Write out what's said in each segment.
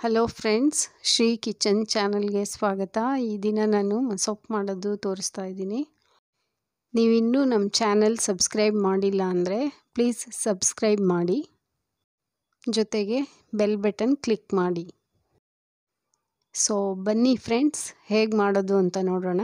Hello friends, Shri kitchen ಚಾನಲ್ಗೆ ಸ್ವಾಗತ. ಈ ದಿನ ನಾನು ಸೊಪ್ಪು ಮಾಡೋದು ತೋರಿಸ್ತಾ ಇದ್ದೀನಿ. ನೀವಿನ್ನೂ ನಮ್ಮ ಚಾನಲ್ ಸಬ್ಸ್ಕ್ರೈಬ್ ಮಾಡಿಲ್ಲ ಅಂದರೆ ಪ್ಲೀಸ್ ಸಬ್ಸ್ಕ್ರೈಬ್ ಮಾಡಿ, ಜೊತೆಗೆ ಬೆಲ್ ಬಟನ್ ಕ್ಲಿಕ್ ಮಾಡಿ. ಸೊ ಬನ್ನಿ ಫ್ರೆಂಡ್ಸ್, ಹೇಗೆ ಮಾಡೋದು ಅಂತ ನೋಡೋಣ.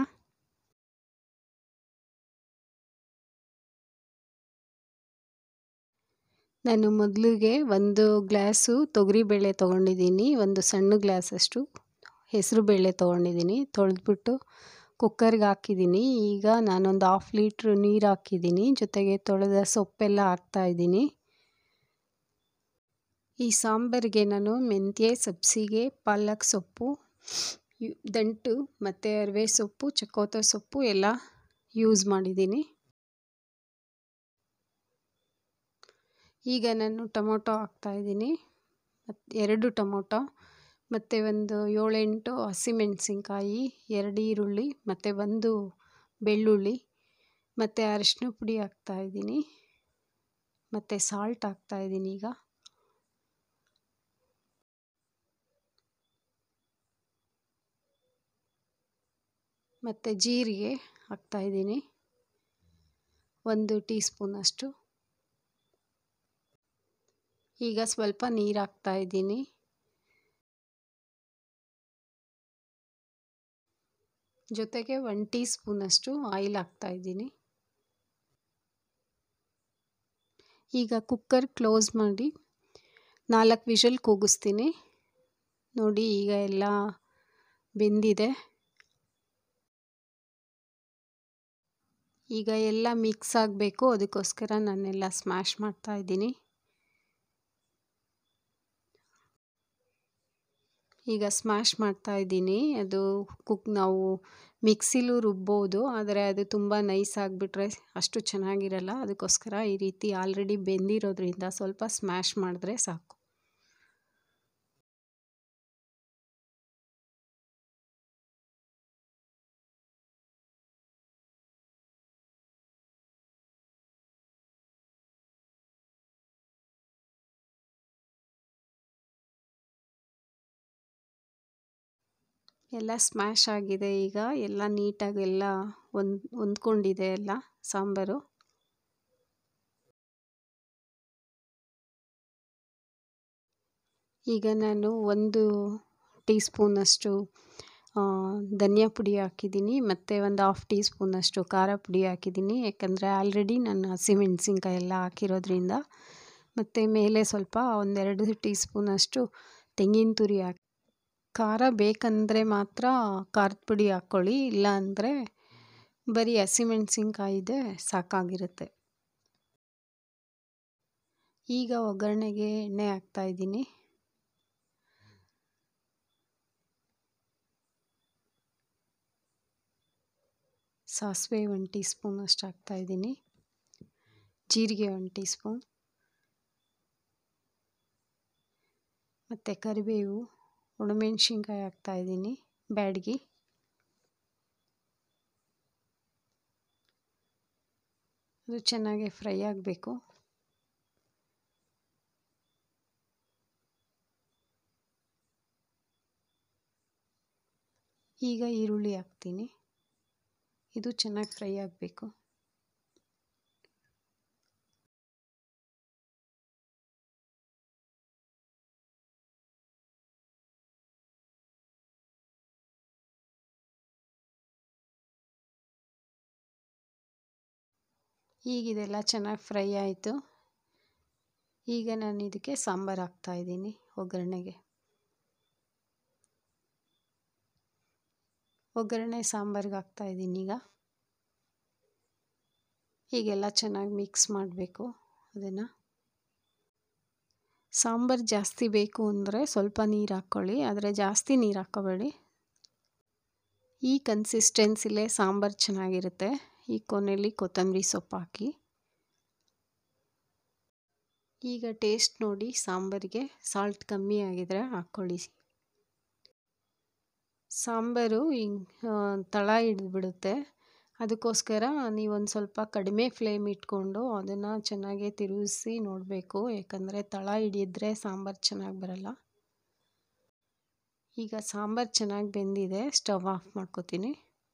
ನಾನು ಮೊದಲಿಗೆ 1 ಗ್ಲಾಸು ತೊಗರಿಬೇಳೆ ತೊಗೊಂಡಿದ್ದೀನಿ, ಒಂದು ಸಣ್ಣ ಗ್ಲಾಸಷ್ಟು ಹೆಸರು ಬೇಳೆ ತೊಗೊಂಡಿದ್ದೀನಿ. ತೊಳೆದ್ಬಿಟ್ಟು ಕುಕ್ಕರ್ಗೆ ಹಾಕಿದ್ದೀನಿ. ಈಗ ನಾನೊಂದು 1/2 ಲೀಟ್ರ್ ನೀರು ಹಾಕಿದ್ದೀನಿ, ಜೊತೆಗೆ ತೊಳೆದ ಸೊಪ್ಪೆಲ್ಲ ಹಾಕ್ತಾಯಿದ್ದೀನಿ. ಈ ಸಾಂಬಾರಿಗೆ ನಾನು ಮೆಂತ್ಯ, ಸಬ್ಸಿಗೆ, ಪಾಲಕ್ ಸೊಪ್ಪು, ದಂಟು ಮತ್ತು ಅರಿವೆ ಸೊಪ್ಪು, ಚಕ್ಕೋತ ಸೊಪ್ಪು ಎಲ್ಲ ಯೂಸ್ ಮಾಡಿದ್ದೀನಿ. ಈಗ ನಾನು ಟೊಮೊಟೊ ಹಾಕ್ತಾಯಿದ್ದೀನಿ, 2 ಟೊಮೊಟೊ ಮತ್ತು ಒಂದು 7-8 ಹಸಿಮೆಣಸಿನ್ಕಾಯಿ, 2 ಈರುಳ್ಳಿ ಮತ್ತು 1 ಬೆಳ್ಳುಳ್ಳಿ ಮತ್ತು ಅರಿಶಿನ ಪುಡಿ ಹಾಕ್ತಾಯಿದ್ದೀನಿ ಮತ್ತು ಸಾಲ್ಟ್ ಹಾಕ್ತಾಯಿದ್ದೀನಿ. ಈಗ ಮತ್ತು ಜೀರಿಗೆ ಹಾಕ್ತಾಯಿದ್ದೀನಿ 1 ಟೀ ಸ್ಪೂನಷ್ಟು. ಈಗ ಸ್ವಲ್ಪ ನೀರು ಹಾಕ್ತಾಯಿದ್ದೀನಿ. ಜೊತೆಗೆ 1 ಟೀ ಸ್ಪೂನಷ್ಟು ಆಯಿಲ್ ಹಾಕ್ತಾಯಿದ್ದೀನಿ. ಈಗ ಕುಕ್ಕರ್ ಕ್ಲೋಸ್ ಮಾಡಿ 4 ವಿಷಲ್ ಕೂಗಿಸ್ತೀನಿ. ನೋಡಿ, ಈಗ ಎಲ್ಲ ಬೆಂದಿದೆ. ಈಗ ಎಲ್ಲ ಮಿಕ್ಸ್ ಆಗಬೇಕು, ಅದಕ್ಕೋಸ್ಕರ ನಾನೆಲ್ಲ ಸ್ಮ್ಯಾಶ್ ಮಾಡ್ತಾಯಿದ್ದೀನಿ. ಈಗ ಸ್ಮ್ಯಾಶ್ ಮಾಡ್ತಾಯಿದ್ದೀನಿ. ಅದು ನಾವು ಮಿಕ್ಸಿಲೂ ರುಬ್ಬೋದು, ಆದರೆ ಅದು ತುಂಬ ನೈಸ್ ಆಗಿಬಿಟ್ರೆ ಅಷ್ಟು ಚೆನ್ನಾಗಿರಲ್ಲ. ಅದಕ್ಕೋಸ್ಕರ ಈ ರೀತಿ ಆಲ್ರೆಡಿ ಬೆಂದಿರೋದ್ರಿಂದ ಸ್ವಲ್ಪ ಸ್ಮ್ಯಾಶ್ ಮಾಡಿದ್ರೆ ಸಾಕು. ಎಲ್ಲ ಸ್ಮ್ಯಾಶ್ ಆಗಿದೆ. ಈಗ ಎಲ್ಲ ನೀಟಾಗಿ ಎಲ್ಲ ಹೊಂದ್ಕೊಂಡಿದೆ ಎಲ್ಲ ಸಾಂಬಾರು. ಈಗ ನಾನು 1 ಟೀ ಸ್ಪೂನಷ್ಟು ಧನಿಯಾ ಪುಡಿ ಹಾಕಿದ್ದೀನಿ ಮತ್ತು ಒಂದು 1/2 ಟೀ ಸ್ಪೂನಷ್ಟು ಖಾರ ಪುಡಿ ಹಾಕಿದ್ದೀನಿ, ಯಾಕಂದರೆ ಆಲ್ರೆಡಿ ನಾನು ಹಸಿಮೆಣಸಿನ್ಕಾಯಿ ಎಲ್ಲ ಹಾಕಿರೋದ್ರಿಂದ. ಮತ್ತು ಮೇಲೆ ಸ್ವಲ್ಪ 1-2 ಟೀ ಸ್ಪೂನಷ್ಟು ತೆಂಗಿನ ತುರಿ ಹಾಕಿ. ಖಾರ ಬೇಕಂದರೆ ಮಾತ್ರ ಖಾರದ ಪುಡಿ ಹಾಕ್ಕೊಳ್ಳಿ, ಇಲ್ಲ ಅಂದರೆ ಬರೀ ಹಸಿಮೆಣಸಿನ್ಕಾಯಿದೆ ಸಾಕಾಗಿರುತ್ತೆ. ಈಗ ಒಗ್ಗರಣೆಗೆ ಎಣ್ಣೆ ಹಾಕ್ತಾಯಿದ್ದೀನಿ. ಸಾಸಿವೆ 1 ಟೀ ಸ್ಪೂನಷ್ಟು ಹಾಕ್ತಾಯಿದ್ದೀನಿ, ಜೀರಿಗೆ 1 ಟೀ ಸ್ಪೂನ್ ಮತ್ತು ಕರಿಬೇವು, ಒಣಮೆಣ್ಸಿನ್ಕಾಯಿ ಹಾಕ್ತಾಯಿದ್ದೀನಿ, ಬ್ಯಾಡಗಿ. ಅದು ಚೆನ್ನಾಗಿ ಫ್ರೈ ಆಗಬೇಕು. ಈಗ ಈರುಳ್ಳಿ ಹಾಕ್ತೀನಿ, ಇದು ಚೆನ್ನಾಗಿ ಫ್ರೈ ಆಗಬೇಕು. ಈಗ ಇದೆಲ್ಲ ಚೆನ್ನಾಗಿ ಫ್ರೈ ಆಯಿತು. ಈಗ ನಾನು ಇದಕ್ಕೆ ಸಾಂಬಾರು ಹಾಕ್ತಾಯಿದ್ದೀನಿ ಒಗ್ಗರಣೆಗೆ. ಒಗ್ಗರಣೆ ಸಾಂಬಾರಿಗೆ ಹಾಕ್ತಾಯಿದ್ದೀನಿ. ಹೀಗೆಲ್ಲ ಚೆನ್ನಾಗಿ ಮಿಕ್ಸ್ ಮಾಡಬೇಕು. ಅದನ್ನು ಸಾಂಬಾರು ಜಾಸ್ತಿ ಬೇಕು ಅಂದರೆ ಸ್ವಲ್ಪ ನೀರು ಹಾಕ್ಕೊಳ್ಳಿ, ಆದರೆ ಜಾಸ್ತಿ ನೀರು ಹಾಕ್ಕೋಬೇಡಿ. ಈ ಕನ್ಸಿಸ್ಟೆನ್ಸಿಲೇ ಸಾಂಬಾರು ಚೆನ್ನಾಗಿರುತ್ತೆ. ಈ ಕೊನೆಯಲ್ಲಿ ಕೊತ್ತಂಬರಿ ಸೊಪ್ಪು ಹಾಕಿ. ಈಗ ಟೇಸ್ಟ್ ನೋಡಿ, ಸಾಂಬಾರಿಗೆ ಸಾಲ್ಟ್ ಕಮ್ಮಿ ಆಗಿದ್ರೆ ಹಾಕ್ಕೊಳ್ಳಿ. ಸಾಂಬಾರು ತಳ ಹಿಡಿದ್ಬಿಡುತ್ತೆ, ಅದಕ್ಕೋಸ್ಕರ ನೀವೊಂದು ಸ್ವಲ್ಪ ಕಡಿಮೆ ಫ್ಲೇಮ್ ಇಟ್ಕೊಂಡು ಅದನ್ನು ಚೆನ್ನಾಗಿ ತಿರುಗಿಸಿ ನೋಡಬೇಕು, ಯಾಕಂದರೆ ತಳ ಹಿಡಿದ್ರೆ ಸಾಂಬಾರು ಚೆನ್ನಾಗಿ ಬರಲ್ಲ. ಈಗ ಸಾಂಬಾರು ಚೆನ್ನಾಗಿ ಬೆಂದಿದೆ, ಸ್ಟವ್ ಆಫ್ ಮಾಡ್ಕೋತೀನಿ.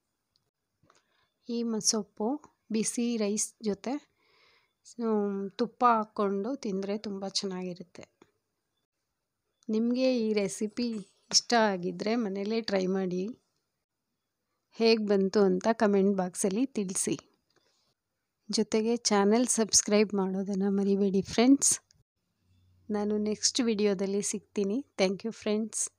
ಈ ಮಸೊಪ್ಪು ಬಿಸಿ ರೈಸ್ ಜೊತೆ ತುಪ್ಪ ಹಾಕ್ಕೊಂಡು ತಿಂದರೆ ತುಂಬ ಚೆನ್ನಾಗಿರುತ್ತೆ. ನಿಮಗೆ ಈ ರೆಸಿಪಿ ಇಷ್ಟ ಆಗಿದ್ದರೆ ಮನೇಲೇ ಟ್ರೈ ಮಾಡಿ. ಹೇಗೆ ಬಂತು ಅಂತ ಕಮೆಂಟ್ ಬಾಕ್ಸಲ್ಲಿ ತಿಳಿಸಿ. ಜೊತೆಗೆ ಚಾನೆಲ್ ಸಬ್ಸ್ಕ್ರೈಬ್ ಮಾಡೋದನ್ನು ಮರಿಬೇಡಿ ಫ್ರೆಂಡ್ಸ್. ನಾನು ನೆಕ್ಸ್ಟ್ ವಿಡಿಯೋದಲ್ಲಿ ಸಿಗ್ತೀನಿ. Thank you friends.